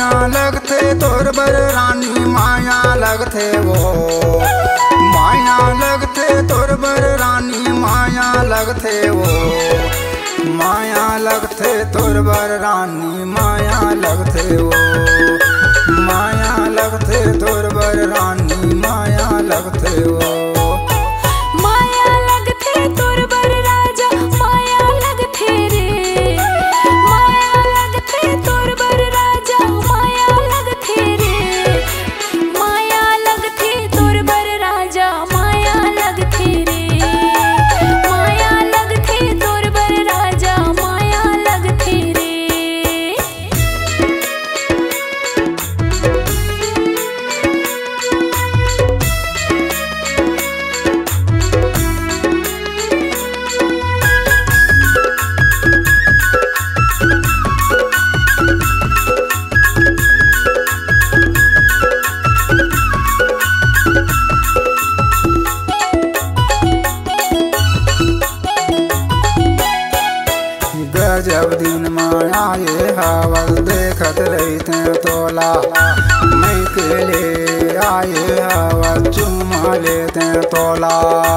लगथे तोर बर रानी माया लगथे वो, माया लगथे तोर बर रानी माया लगथे वो, माया लगथे तोर बर रानी माया लगथे वो, माया लगथे तोर बर रानी माया लगथे वो। माया लगथे तोर बर राजा माया लगथे रे, माया लगथे तोर बर राजा माया लगथे रे, माया लगथे तोर बर राजा माया लगथे रे, माया लगथे तोर बर राजा माया लगथे रे। गजब दिन माया ये हवल देखत रहते तोला, मैं के ले आए हवल चुमा लेते तोला।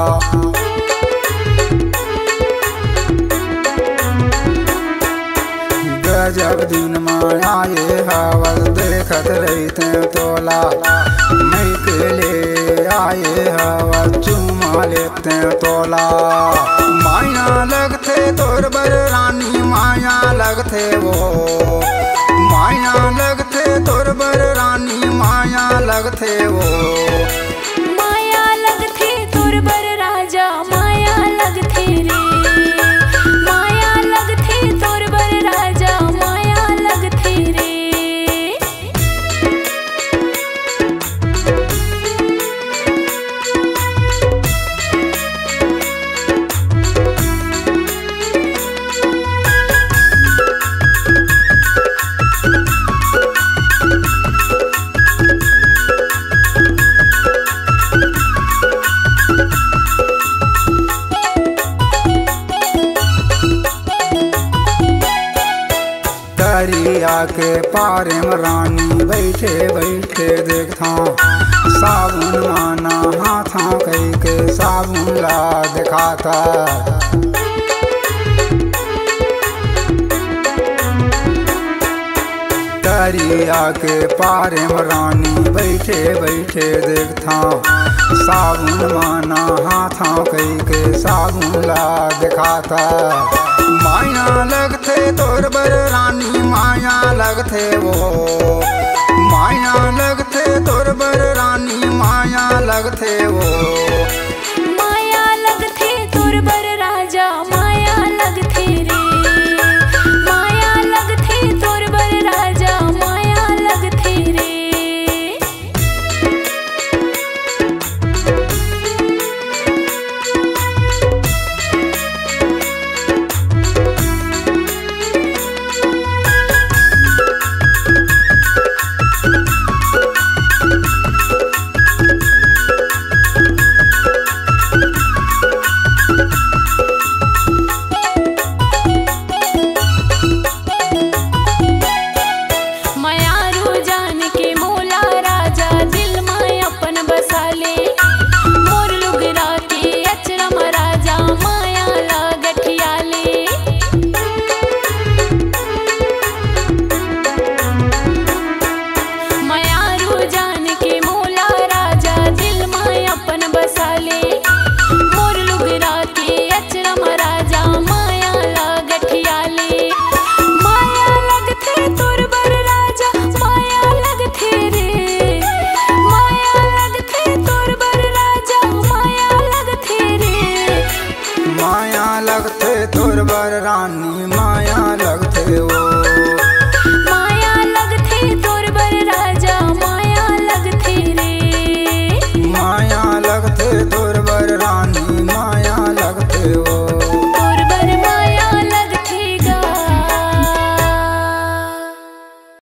गजब दिन माया ये हवल देखत रहते तोला, मैं के ले आए हवल चुमा लेते तोला। माया लगथे तोर बर रानी माया लगथे वो, माया लगथे तोर बर रानी माया लगथे वो, माया लगथे तोर बर राजा माया लगथे रे, माया लगथे तोर बर राजा माया लगथे रे। दरिया के पारे में रानी बैठे बैठे देखता, साबुन माना हाथा कई के साबुन ला दिखाता। दरिया के पारे में रानी बैठे बैठे देखता, साबुन माना हाथा कई के साबुन ला दिखाता। माया लगथे तोर बर रानी माया लगथे वो, माया लगथे तोर बर रानी माया लगथे वो।